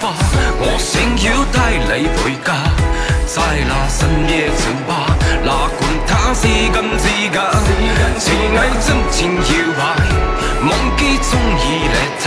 花，我想要帶你回家，在那深夜酒吧，哪管它是真是假，是偽真情搖擺，忘記中意你。